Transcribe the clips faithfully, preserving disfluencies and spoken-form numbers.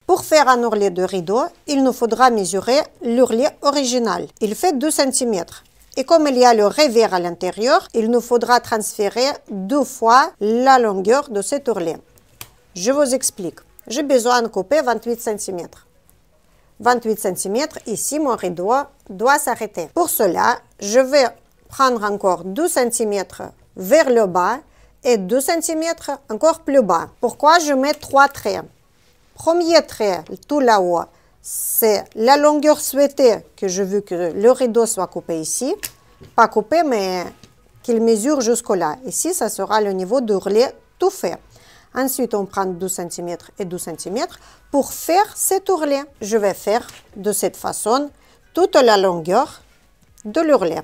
Pour faire un ourlet de rideau, il nous faudra mesurer l'ourlet original. Il fait deux centimètres. Et comme il y a le revers à l'intérieur, il nous faudra transférer deux fois la longueur de cet ourlet. Je vous explique. J'ai besoin de couper vingt-huit centimètres. vingt-huit centimètres, ici mon rideau doit s'arrêter. Pour cela, je vais prendre encore deux centimètres vers le bas et deux centimètres encore plus bas. Pourquoi je mets trois traits? Premier trait, tout là-haut, c'est la longueur souhaitée que je veux que le rideau soit coupé ici. Pas coupé, mais qu'il mesure jusque-là. Ici, ça sera le niveau d'ourlet tout fait. Ensuite, on prend douze centimètres et douze centimètres pour faire cet ourlet. Je vais faire de cette façon toute la longueur de l'ourlet.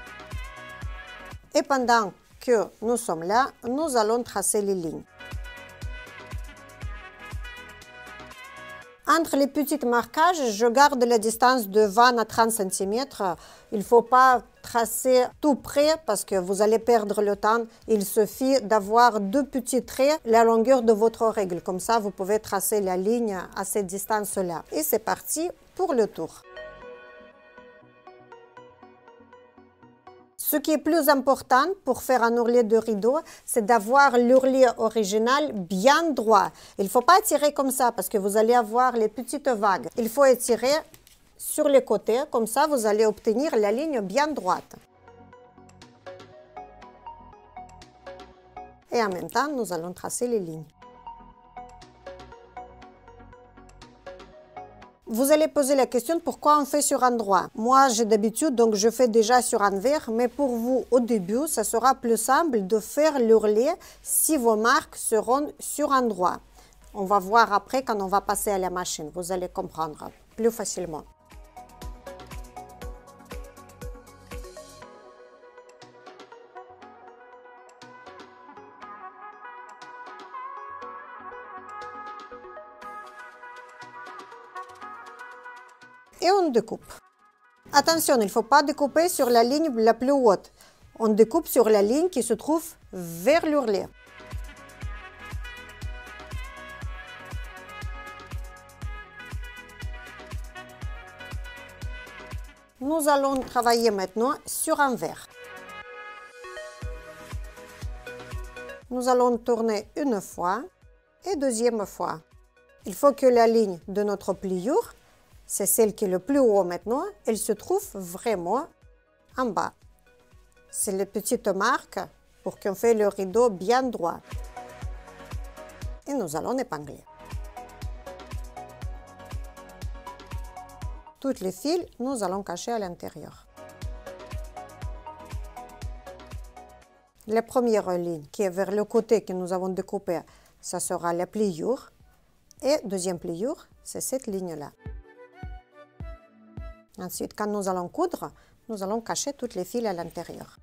Et pendant que nous sommes là, nous allons tracer les lignes. Entre les petits marquages, je garde la distance de vingt à trente centimètres. Il ne faut pas tracer tout près parce que vous allez perdre le temps. Il suffit d'avoir deux petits traits, la longueur de votre règle. Comme ça, vous pouvez tracer la ligne à cette distance-là. Et c'est parti pour le tour. Ce qui est plus important pour faire un ourlet de rideau, c'est d'avoir l'ourlet original bien droit. Il ne faut pas tirer comme ça parce que vous allez avoir les petites vagues. Il faut étirer sur les côtés, comme ça vous allez obtenir la ligne bien droite. Et en même temps, nous allons tracer les lignes. Vous allez poser la question pourquoi on fait sur un droit. Moi, j'ai d'habitude, donc je fais déjà sur un vert, mais pour vous, au début, ça sera plus simple de faire l'ourlet si vos marques seront sur un droit. On va voir après quand on va passer à la machine. Vous allez comprendre plus facilement. Et on découpe. Attention, il ne faut pas découper sur la ligne la plus haute. On découpe sur la ligne qui se trouve vers l'ourlet. Nous allons travailler maintenant sur un vert. Nous allons tourner une fois et deuxième fois. Il faut que la ligne de notre pliure, c'est celle qui est le plus haut maintenant, elle se trouve vraiment en bas. C'est les petites marques pour qu'on fait le rideau bien droit. Et nous allons épingler. Toutes les fils, nous allons cacher à l'intérieur. La première ligne qui est vers le côté que nous avons découpé, ça sera la pliure. Et deuxième pliure, c'est cette ligne-là. Ensuite, quand nous allons coudre, nous allons cacher toutes les fils à l'intérieur.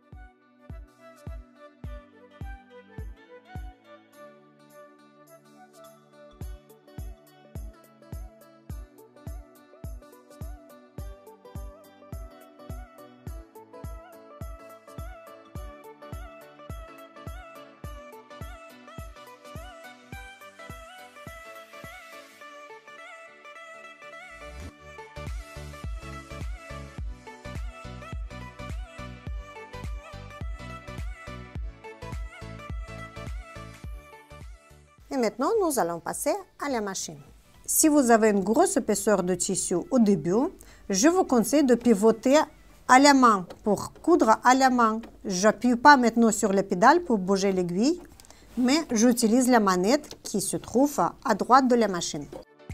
Et maintenant, nous allons passer à la machine. Si vous avez une grosse épaisseur de tissu au début, je vous conseille de pivoter à la main pour coudre à la main. Je n'appuie pas maintenant sur les pédales pour bouger l'aiguille, mais j'utilise la manette qui se trouve à droite de la machine.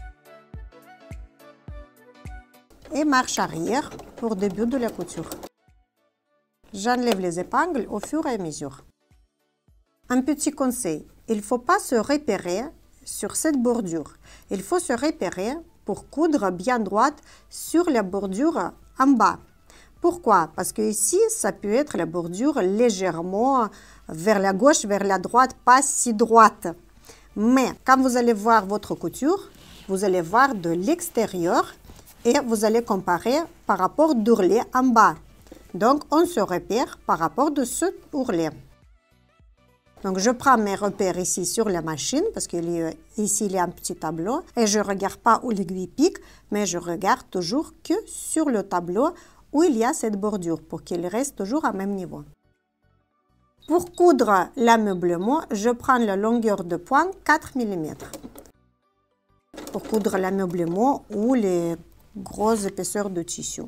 Et marche arrière pour le début de la couture. J'enlève les épingles au fur et à mesure. Un petit conseil, il ne faut pas se repérer sur cette bordure. Il faut se repérer pour coudre bien droite sur la bordure en bas. Pourquoi? Parce que ici, ça peut être la bordure légèrement vers la gauche, vers la droite, pas si droite. Mais quand vous allez voir votre couture, vous allez voir de l'extérieur et vous allez comparer par rapport d'ourlet en bas. Donc, on se repère par rapport de ce ourlet. Donc, je prends mes repères ici sur la machine, parce qu'ici, il y a un petit tableau. Et je ne regarde pas où l'aiguille pique, mais je regarde toujours que sur le tableau où il y a cette bordure, pour qu'il reste toujours à même niveau. Pour coudre l'ameublement, je prends la longueur de pointe quatre millimètres. Pour coudre l'ameublement ou les grosses épaisseurs de tissu.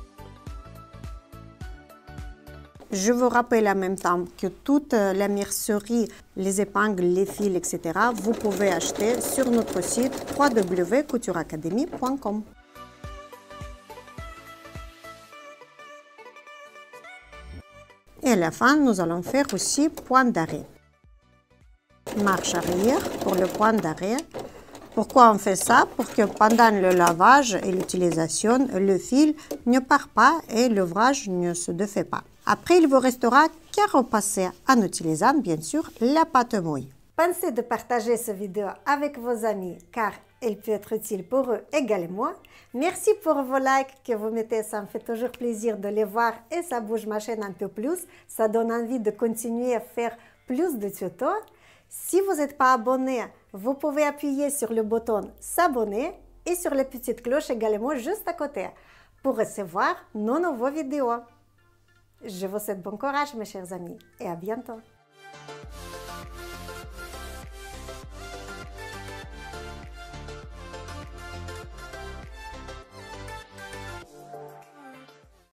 Je vous rappelle en même temps que toute la mercerie, les épingles, les fils, et cetera, vous pouvez acheter sur notre site w w w point couture academy point com. Et à la fin, nous allons faire aussi point d'arrêt. Marche arrière pour le point d'arrêt. Pourquoi on fait ça? Pour que pendant le lavage et l'utilisation, le fil ne part pas et l'ouvrage ne se défait pas. Après, il vous restera qu'à repasser en utilisant, bien sûr, la pâte mouille. Pensez de partager cette vidéo avec vos amis car elle peut être utile pour eux également. Merci pour vos likes que vous mettez, ça me fait toujours plaisir de les voir et ça bouge ma chaîne un peu plus. Ça donne envie de continuer à faire plus de tutos. Si vous n'êtes pas abonné, vous pouvez appuyer sur le bouton s'abonner et sur la petite cloche également juste à côté pour recevoir nos nouvelles vidéos. Je vous souhaite bon courage mes chers amis et à bientôt.